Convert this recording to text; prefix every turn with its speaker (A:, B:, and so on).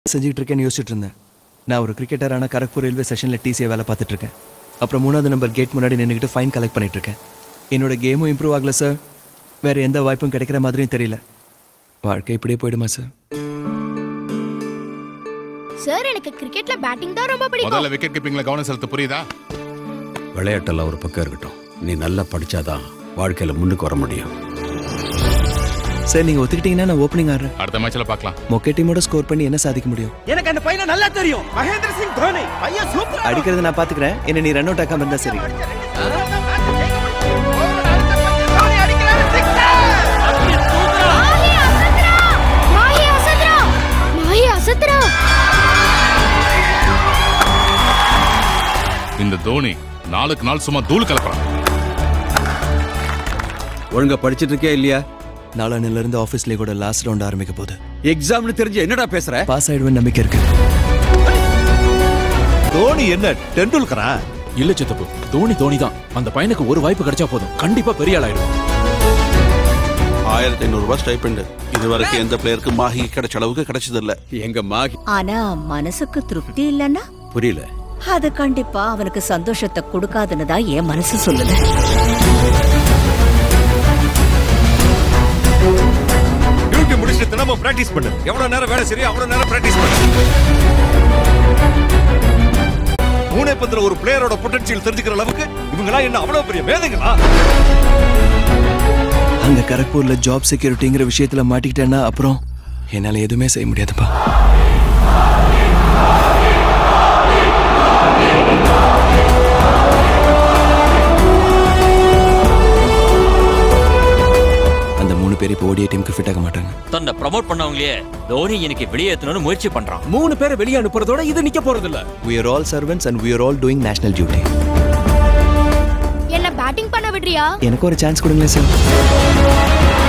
A: செஞ்சுட்டு இருக்கேன்னு யோசிச்சுட்டு இருந்தேன். நான் ஒரு கிரிக்கெட்டரான கரக்பூர் ரயில்வே ஸ்டேஷனில் டிசியை வேலை பார்த்துட்டு இருக்கேன். அப்புறம் 3வது நம்பர் கேட் முன்னாடி நின்றுக்கிட்டு ஃபைன் கலெக்ட் பண்ணிட்டு இருக்கேன். என்னோட கேமும் இம்ப்ரூவ் ஆகல சார். வேற எந்த வாய்ப்பும் கிடைக்கிற மாதிரியும் தெரியல. வாழ்க்கை இப்படியே போயிடுமா சார்?
B: சார் எனக்கு கிரிக்கெட்ல பேட்டிங் தான் ரொம்ப பிடிக்கும்.
C: முதல்ல விக்கெட் கீப்பிங்ல கவனம் செலுத்த புரியுதா?
D: விளையாட்டெல்லாம் ஒரு பக்கம் இருக்கட்டும், நீ நல்லா படிச்சாதான் வாழ்க்கையில முன்னுக்கு வர முடியும்.
A: சார் நீங்க ஒத்துக்கிட்டீங்கன்னா நான் ஓப்பனிங் ஆடுறேன்.
C: அடுத்த மேட்ச்ல பார்க்கலாம்.
A: மொக்கை டீமோட ஸ்கோர் பண்ணி என்ன சாதிக்க முடியும்?
E: எனக்கு அந்த பையனை நல்லா தெரியும். மகேந்திர சிங் தோனி பையன் சூப்பர்.
A: அடிக்கிறது நான் பாத்துக்கிறேன். என்ன நீ ரன் அவுட் ஆக்காம இருந்தா சரி.
C: இந்த தோனி நாளுக்கு நாள் சும்மா தூள் கலப்பறான்.
D: ஒழுங்கா படிச்சிட்டு இருக்கே இல்லையா?
A: நாளானில இருந்து ஆபீஸ்ல கூட லாஸ்ட் ரவுண்ட் ஆரம்பிக்க போகுது.
D: எக்ஸாம்னு தெரிஞ்சு என்னடா பேசுற?
A: பாஸ் ஆயிடுவேன் நம்பிக்கை இருக்கு.
E: தோனி என்ன டெண்டுல்கரா?
F: இல்ல சித்தப்பு, தோனி தான். அந்த பையனுக்கு ஒரு வாய்ப்பு கிடைச்சா போதும், கண்டிப்பா பெரிய ஆள் ஆயிடும்.
G: 1500 ரூபாய் ஸ்டைபெண்ட். இதுவரைக்கும் எந்த பிளேயருக்கு மாஹி கிடைச்ச அளவுக்கு கிடைச்சது இல்ல.
D: எங்க மாகி
H: ஆனா மனசுக்கு திருப்தி இல்லன்னா
D: புரியல.
H: அது கண்டிப்பா அவனுக்கு சந்தோஷத்தை கொடுக்காதுன்னு தான் என் மனசு சொல்லுது.
E: டியூட்டி முடிச்சிட்டு தினமும் பிராக்டிஸ் பண்ணு. எவ்வளவு நேரம் வேலை சரியா அவ்வளவு நேரம் பிராக்டிஸ் பண்ணு. மூணே பந்தில ஒரு பிளேயரோட பொட்டன்ஷியல் தெரிஞ்சுக்கிற அளவுக்கு இவங்களா என்ன அவ்வளவு பெரிய வேலைங்களா?
A: அங்க கரக்பூர்ல ஜாப் செக்யூரிட்டிங்கிற விஷயத்துல மாட்டிக்கிட்டேன்னா அப்புறம் என்னால எதுவுமே செய்ய முடியாதுப்பா. அந்த 3 பேர் இப்போ ஓடிய டீமுக்கு ஃபிட் ஆக மாட்டாங்க.
I: தன்னை ப்ரமோட் பண்ணவங்களே தோனி எனக்கு வெளியேற்றணும்னு முயற்சி பண்றான்.
F: 3 பேரை வெளியே அனுப்புறதோட இது நிக்க போறது இல்ல.
A: We are all servants and we are all doing national duty.
B: என்ன பேட்டிங் பண்ண விடுறியா?
A: எனக்கு ஒரு சான்ஸ் கொடுங்களேன் சார்.